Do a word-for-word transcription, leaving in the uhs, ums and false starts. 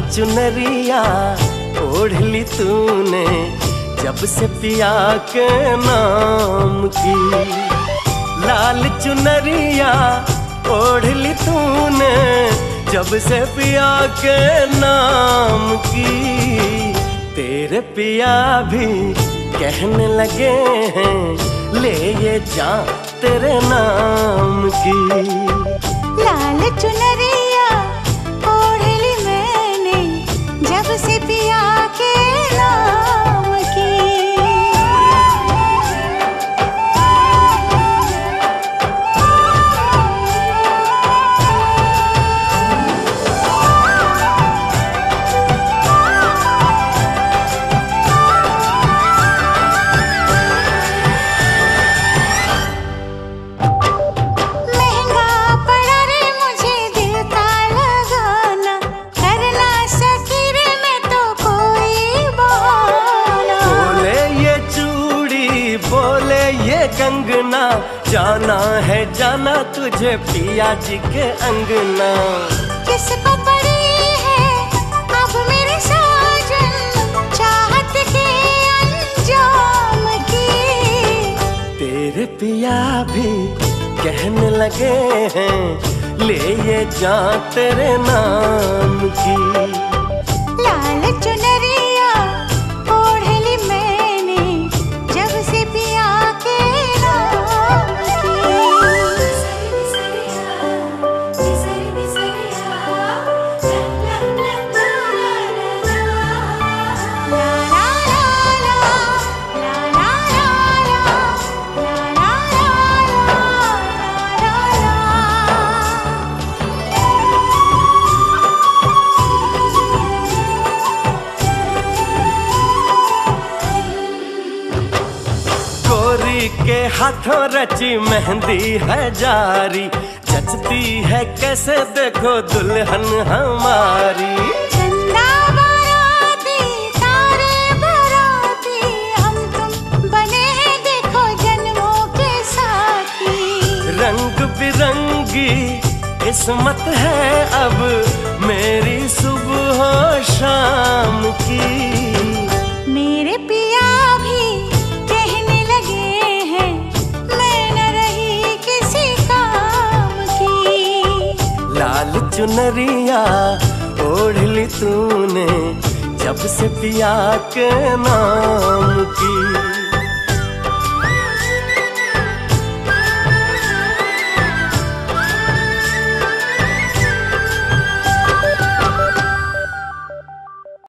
चुनरिया ओढ़ ली तूने जब से पिया के नाम की। लाल चुनरिया ओढ़ ली तूने जब से पिया के नाम की। तेरे पिया भी कहने लगे हैं ले ये जा तेरे नाम की। लाल चुनरिया ओढ़ ली मैंने जब से पिया के नाम की। कंगना जाना है जाना तुझे पिया जी के अंगना। किसको पड़ी है अब मेरे साजन चाहत के अंजाम की। तेरे पिया भी कहने लगे हैं ले ये जा तेरे नाम की। लाल चुनरिया ओढ़ ली मैंने जब से पिया के के हाथों रची मेहंदी है जारी जचती है कैसे देखो दुल्हन हमारी। चंदा बाराती तारे बाराती हम तुम बने हैं देखो जन्मों के साथी। रंग बिरंगी किस्मत है अब मेरी सुबह शाम की। मेरे पिया भी लाल चुनरिया ओढ़ ली तूने जब से पिया के नाम की।